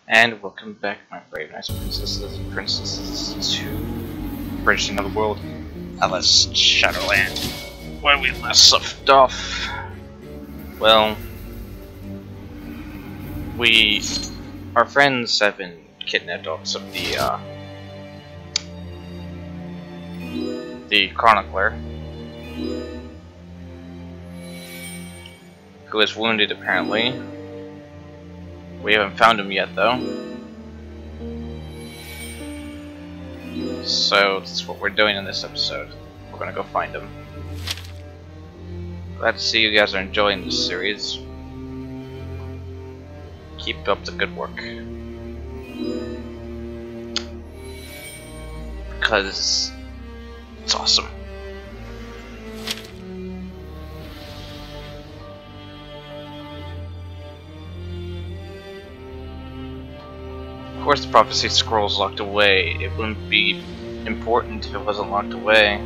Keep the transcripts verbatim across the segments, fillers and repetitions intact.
And welcome back, my brave, nice princesses and princesses, to Bridge Another World, alias Shadowland, where we last left off. Well, we, our friends have been kidnapped off of the, uh, the chronicler, who is wounded apparently. We haven't found him yet, though. So that's what we're doing in this episode. We're gonna go find him. Glad to see you guys are enjoying this series. Keep up the good work. Because it's awesome. Of course, the prophecy scroll's locked away. It wouldn't be important if it wasn't locked away.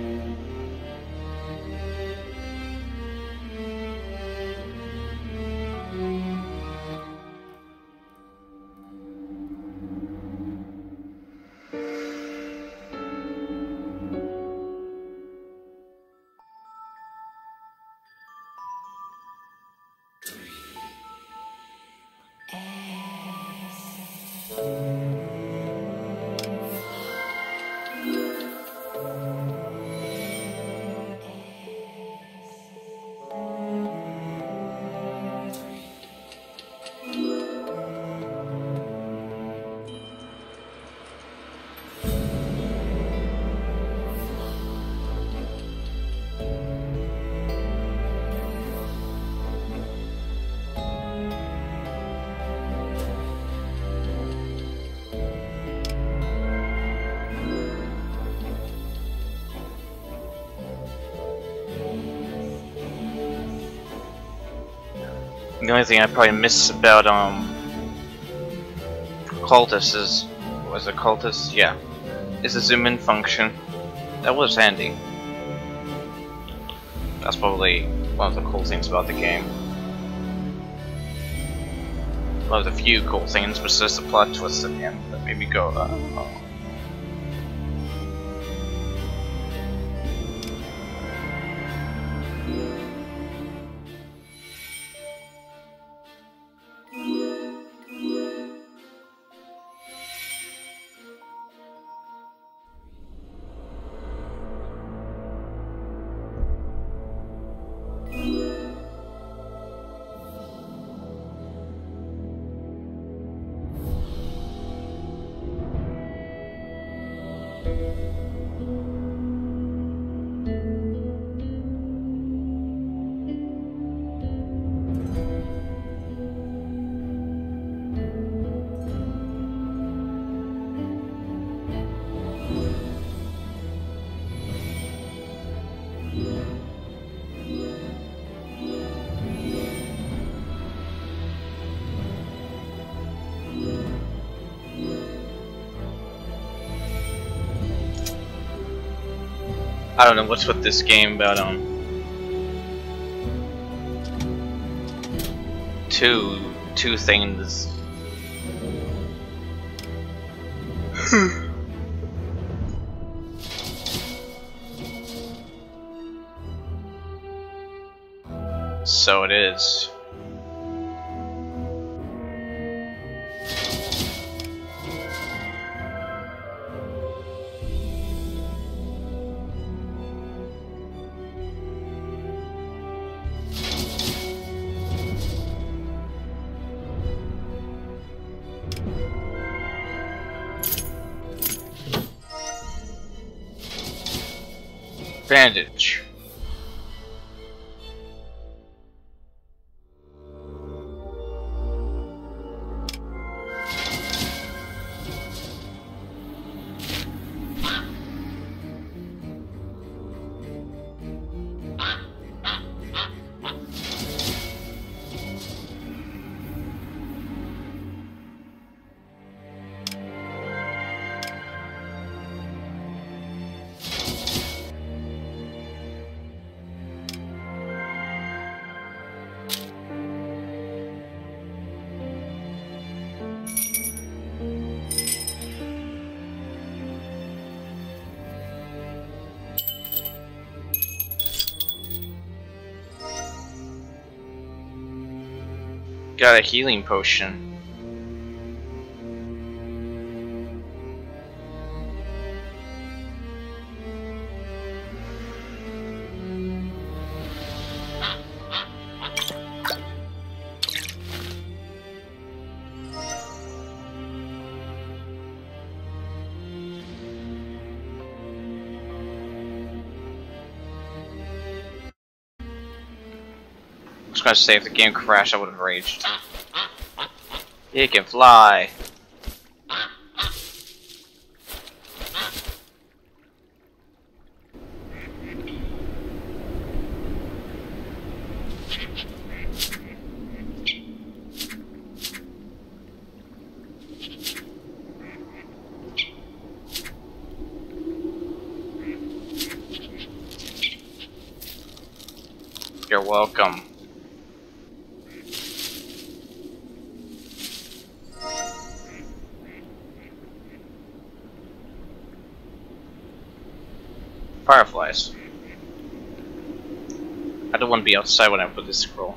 The only thing I probably miss about um Cultist is was it Cultist? Yeah, is the zoom in function. That was handy. That's probably one of the cool things about the game. One of the few cool things, but there's the plot twist at the end that made me go, uh, oh. I don't know what's with this game about um two two things. So it is. Bandage. Got a healing potion. I was gonna say if the game crashed, I would have raged. He can fly. You're welcome. Fireflies. I don't want to be outside when I put this scroll.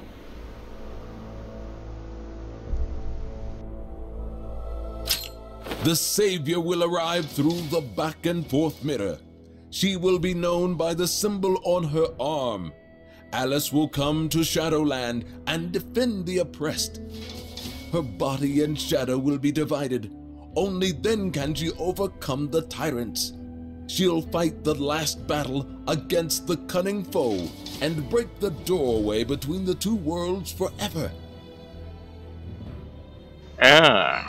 The Savior will arrive through the back and forth mirror. She will be known by the symbol on her arm. Alice will come to Shadowland and defend the oppressed. Her body and shadow will be divided. Only then can she overcome the tyrants. She'll fight the last battle against the cunning foe and break the doorway between the two worlds forever. Ah.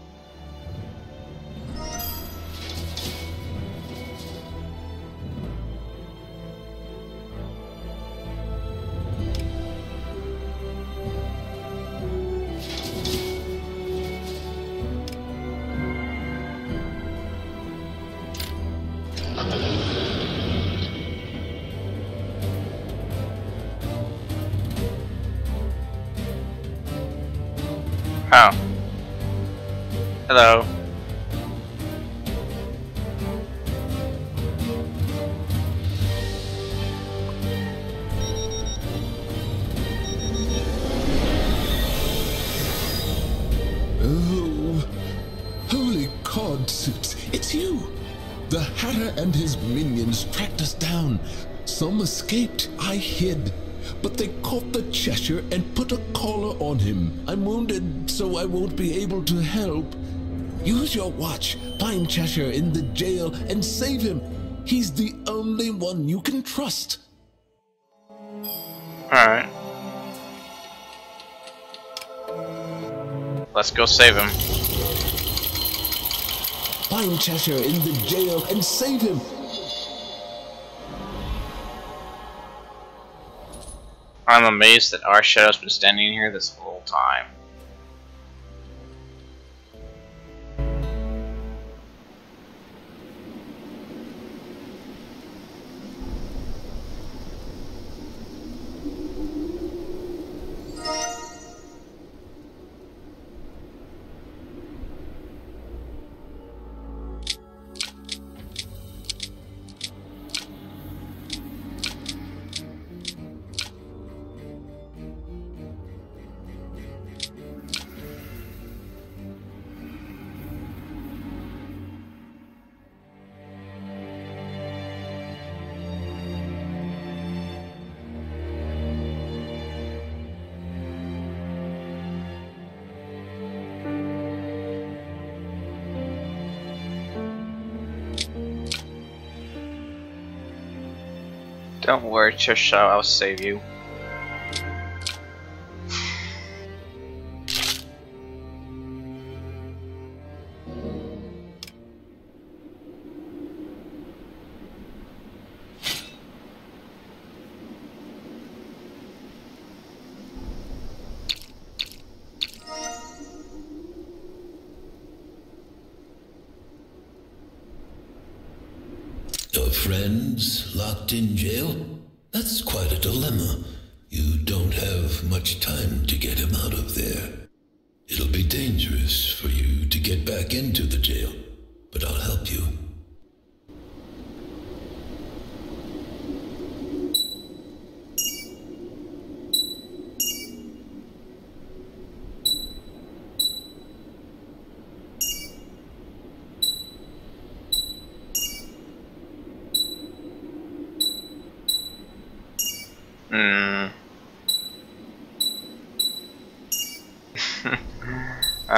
Oh. Hello. Oh, holy cod suits, it's you! The Hatter and his minions tracked us down. Some escaped, I hid. But they caught the Cheshire and put a collar on him. I'm wounded, so I won't be able to help. Use your watch, find Cheshire in the jail, and save him. He's the only one you can trust. Alright. Let's go save him. Find Cheshire in the jail and save him. I'm amazed that our Shadow's been standing here this whole time. Don't worry, Cheshire, I'll save you. Your friends locked in jail? That's quite a dilemma. You don't have much time to get him out of there. It'll be dangerous for you to get back into the jail, but I'll help you.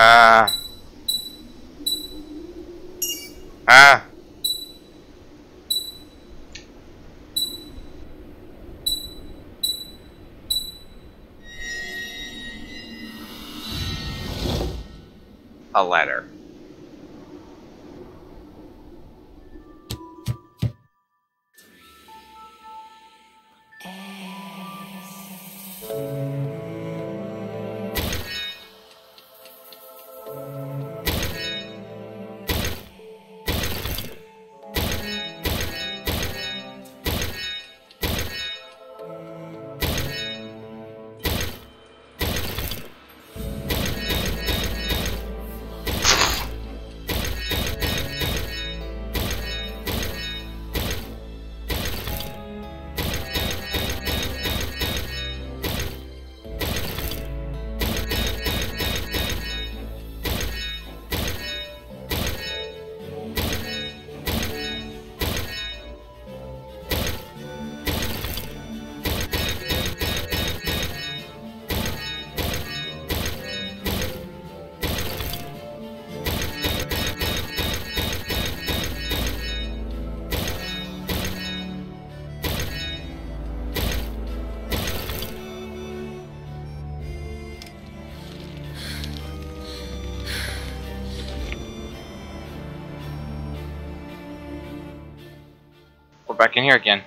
Ah. Ah. A letter. We're back in here again.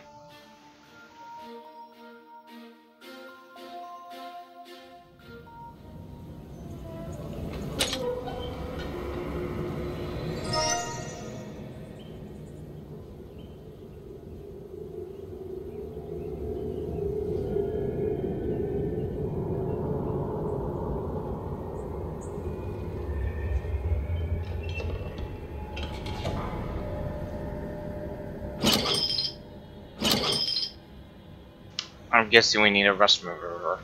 I'm guessing we need a rust remover.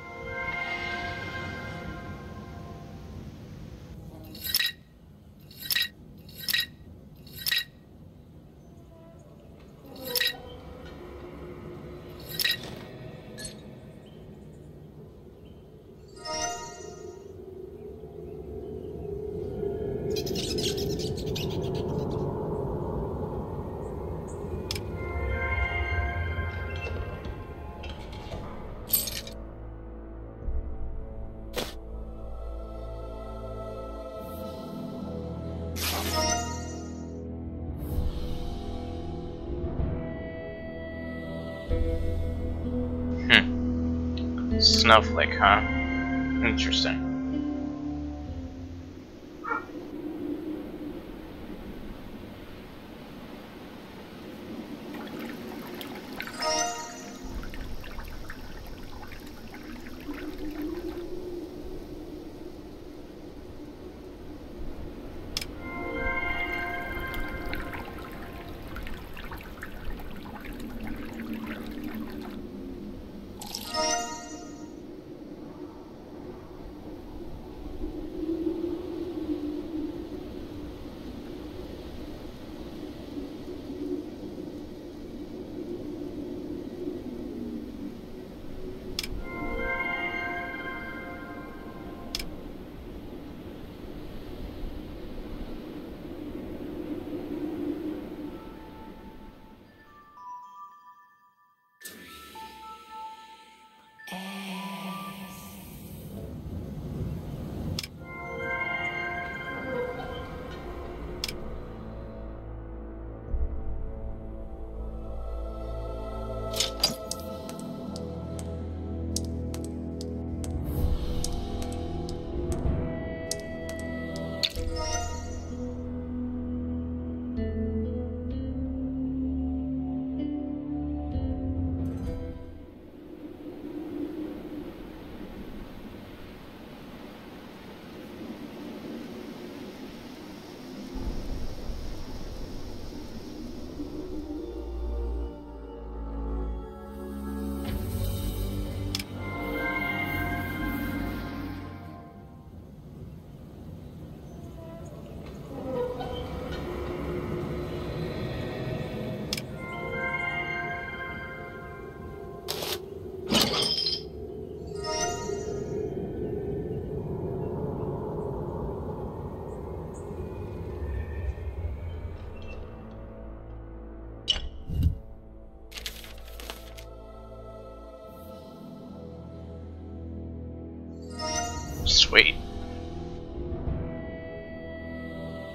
Snowflake, huh? Interesting.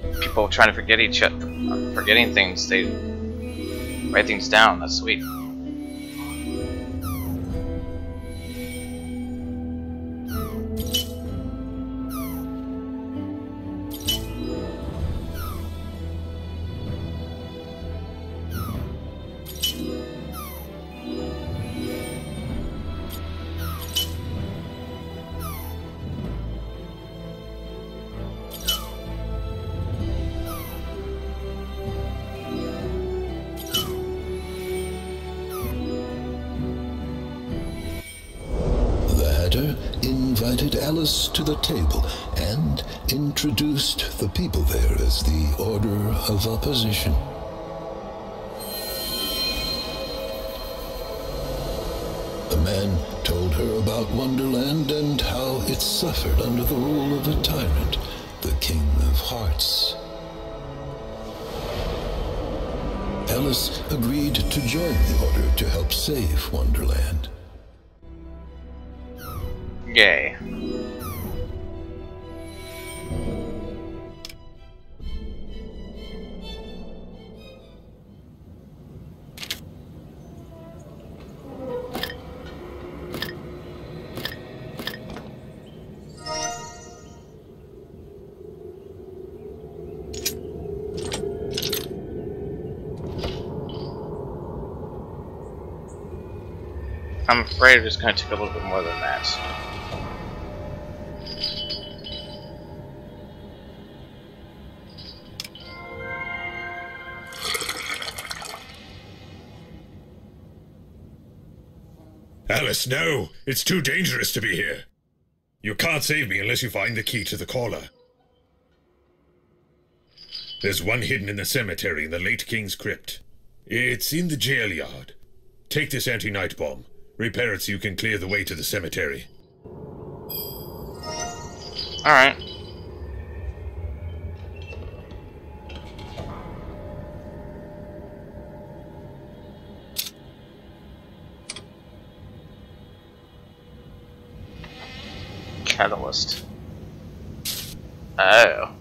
people trying to forget each other, forgetting things, they write things down. That's sweet. Invited Alice to the table and introduced the people there as the Order of Opposition. The man told her about Wonderland and how it suffered under the rule of a tyrant, the King of Hearts. Alice agreed to join the Order to help save Wonderland. Yay. I'm afraid it's going to take a little bit more than that. Alice, no! It's too dangerous to be here. You can't save me unless you find the key to the caller. There's one hidden in the cemetery in the late King's crypt. It's in the jail yard. Take this anti-night bomb. Repair it so you can clear the way to the cemetery. Alright. Catalyst. Oh.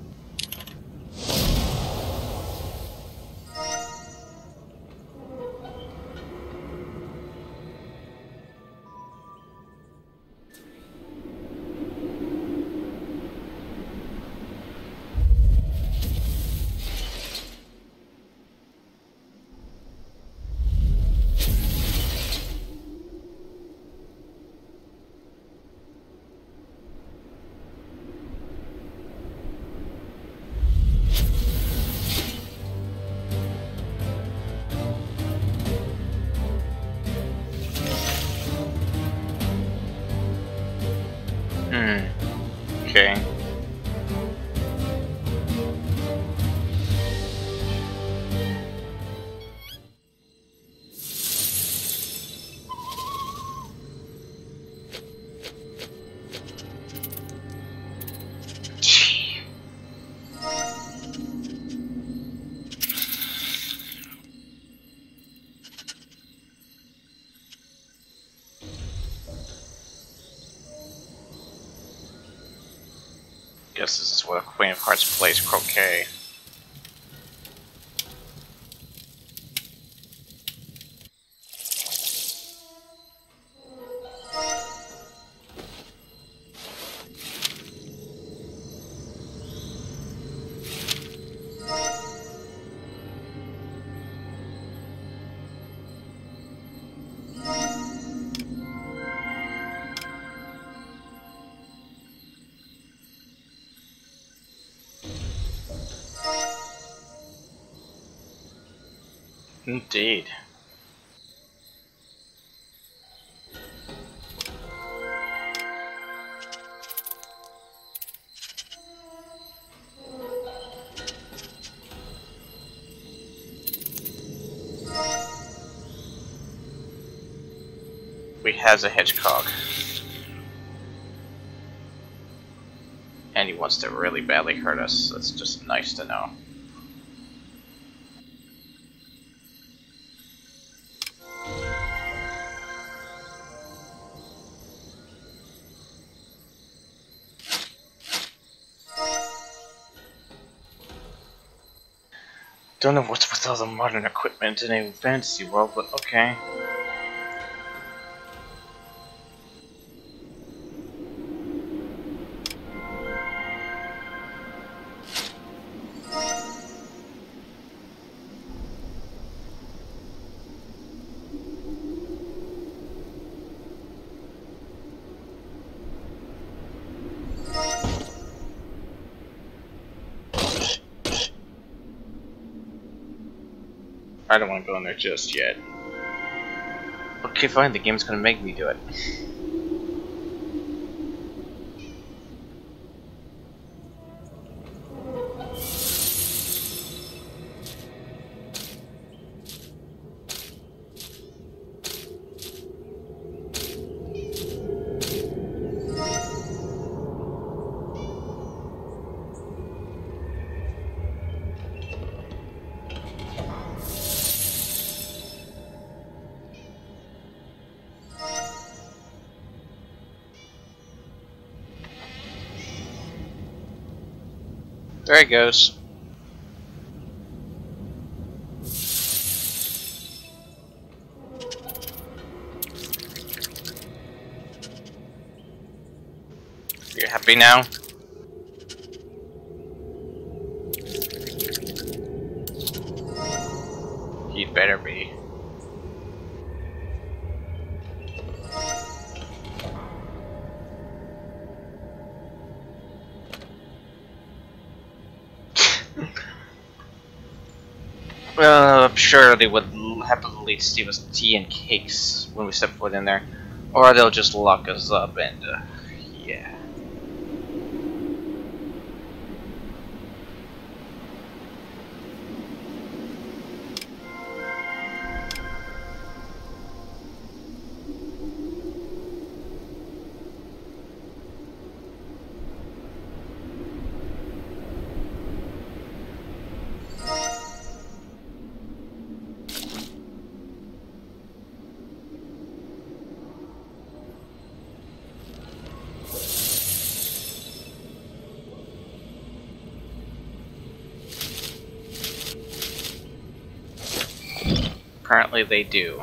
Hmm. Okay. Guess this is where Queen of Hearts plays croquet. Indeed. We has a hedgehog. And he wants to really badly hurt us. That's just nice to know. Don't know what's with all the modern equipment in a fantasy world, but okay. I don't want to go in there just yet. Okay, fine, the game's gonna make me do it. There it goes. You happy now? He'd better be. Well, I'm sure they would happily leave us tea and cakes when we step foot in there. Or they'll just lock us up and, uh, yeah. Apparently they do.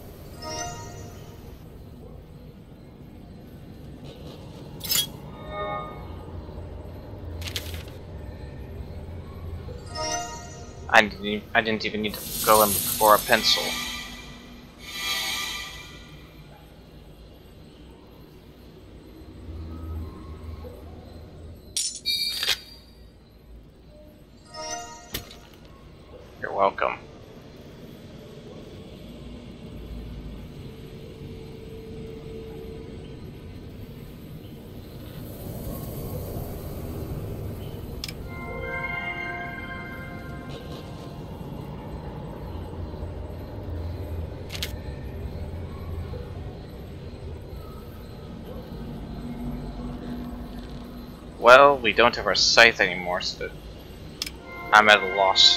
I didn't, even, I didn't even need to go in for a pencil. You're welcome. Well, we don't have our scythe anymore, so I'm at a loss.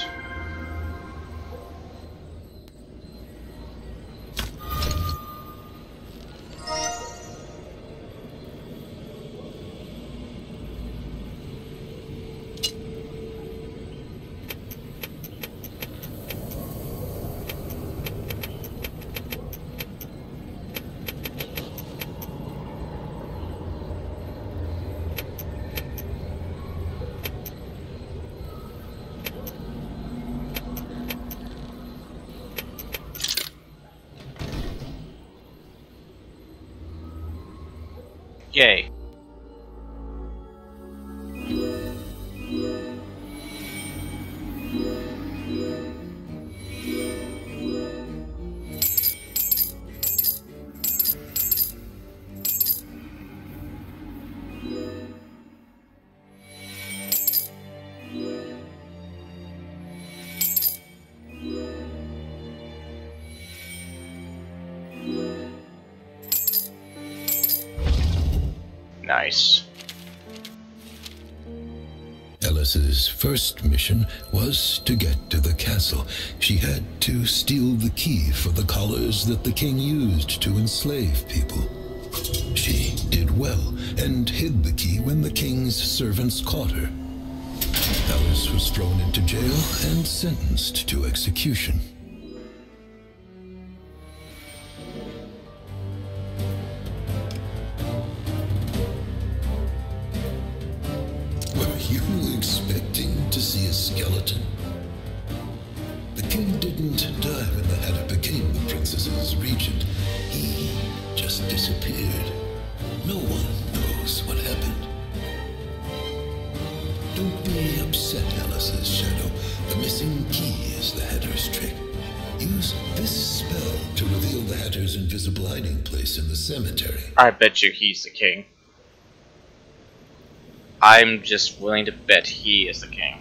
Yay. Nice. Alice's first mission was to get to the castle. She had to steal the key for the collars that the king used to enslave people. She did well and hid the key when the king's servants caught her. Alice was thrown into jail and sentenced to execution. Were you expecting to see a skeleton? The king didn't die when the Hatter became the princess's regent. He just disappeared. No one knows what happened. Don't be upset, Alice's shadow. The missing key is the Hatter's trick. Use this spell to reveal the Hatter's invisible hiding place in the cemetery. I bet you he's the king. I'm just willing to bet he is the king.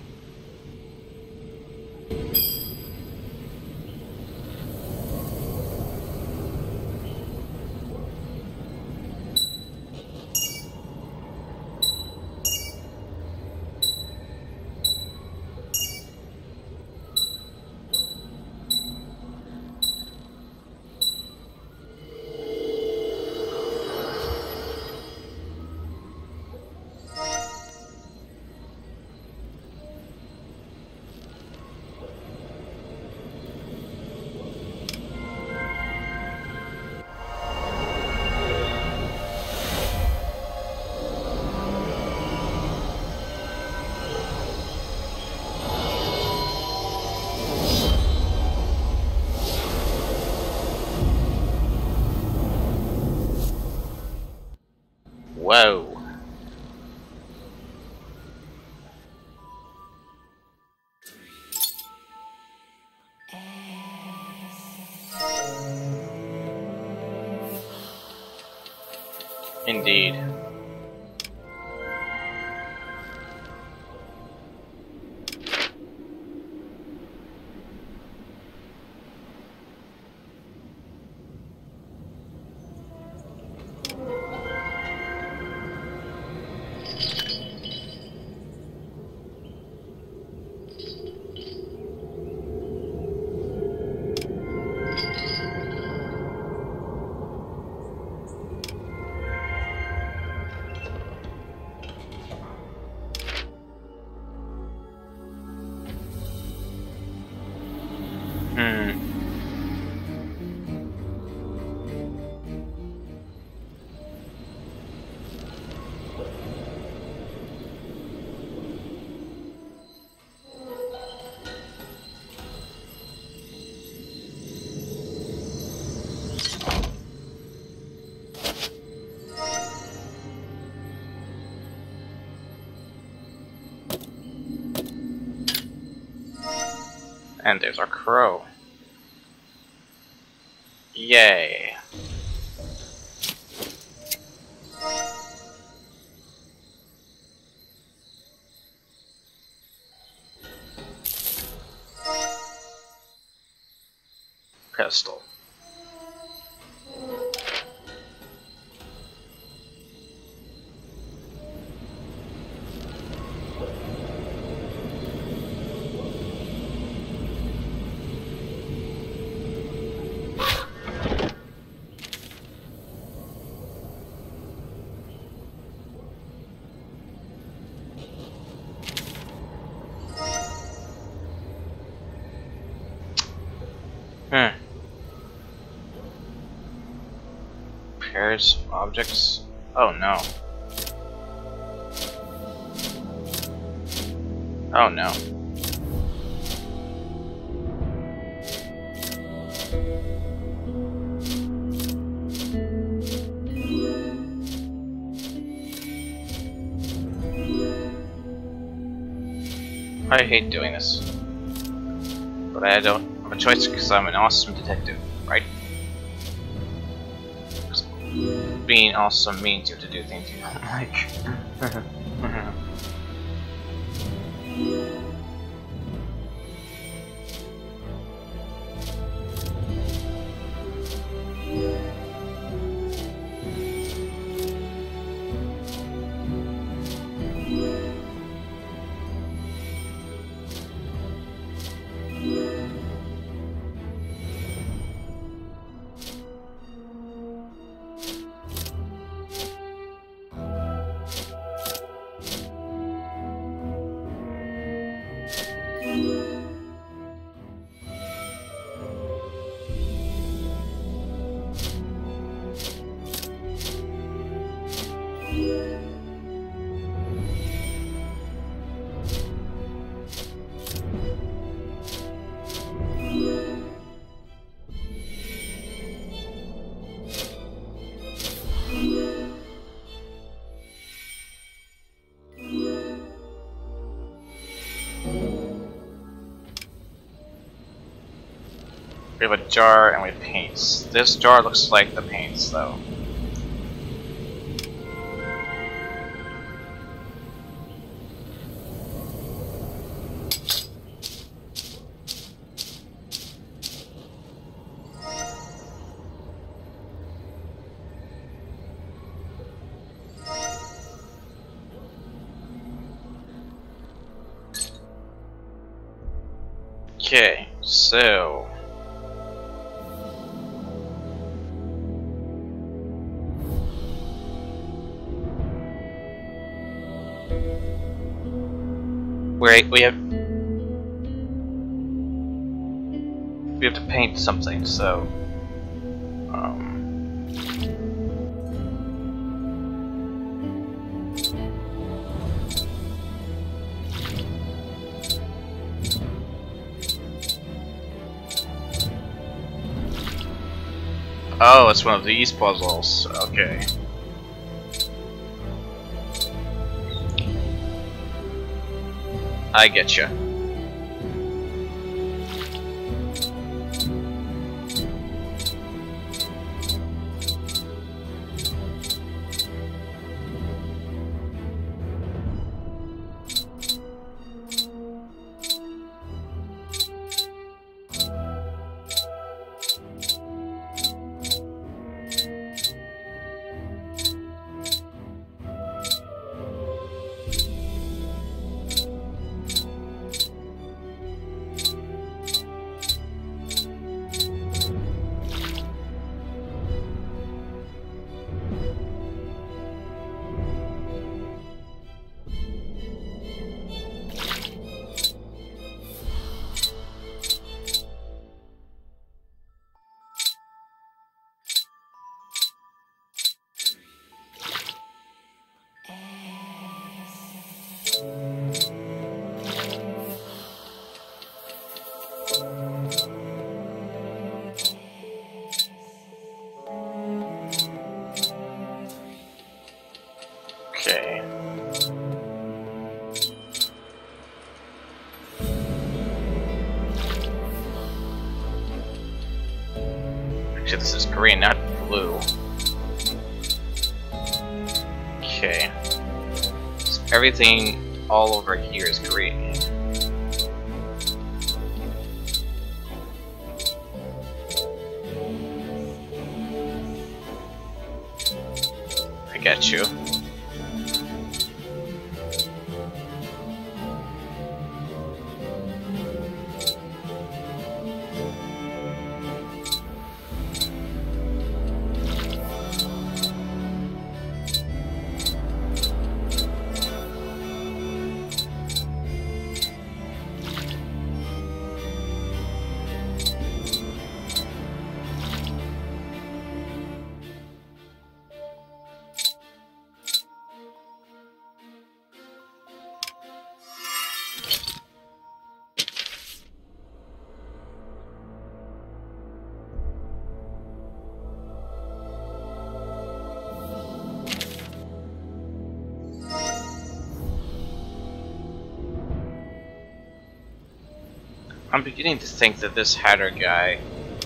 Whoa. Indeed. Hmm. And there's our crow. Yay. Pistol. Hmm. Pairs of objects? Oh no. Oh no. I hate doing this. But I don't have a choice because I'm an awesome detective, right? Being awesome means you have to do things you don't like. We have a jar and we have paints. This jar looks like the paints, though. Okay, so we we have we have to paint something. So, um, oh, it's one of these puzzles. Okay. I get you. Okay. Actually, this is green, not blue. Okay. So everything all over here is green. I get you. I'm beginning to think that this Hatter guy,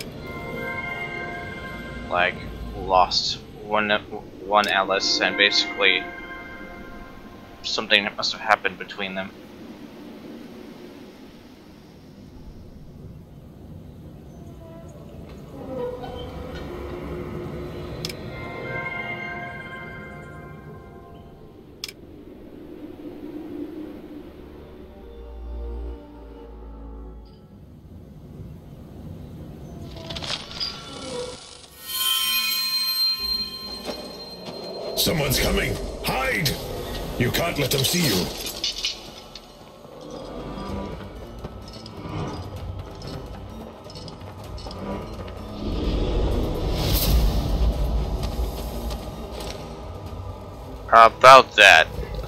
like, lost one one Alice, and basically something must have happened between them. Someone's coming! Hide! You can't let them see you. How about that?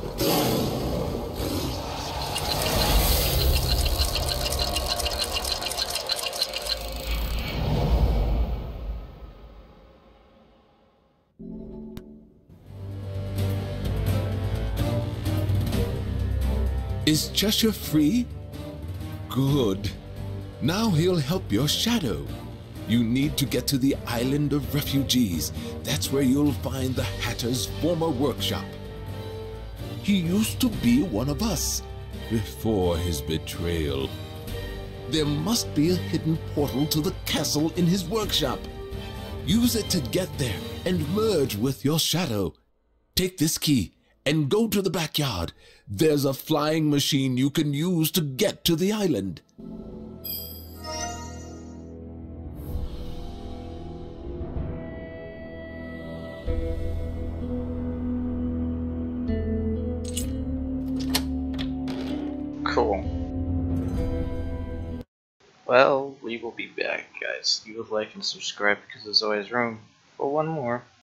Is Cheshire free? Good. Now he'll help your shadow. You need to get to the island of refugees. That's where you'll find the Hatter's former workshop. He used to be one of us before his betrayal. There must be a hidden portal to the castle in his workshop. Use it to get there and merge with your shadow. Take this key and go to the backyard. There's a flying machine you can use to get to the island. Cool. Well, we will be back, guys. You would like and subscribe because there's always room for one more.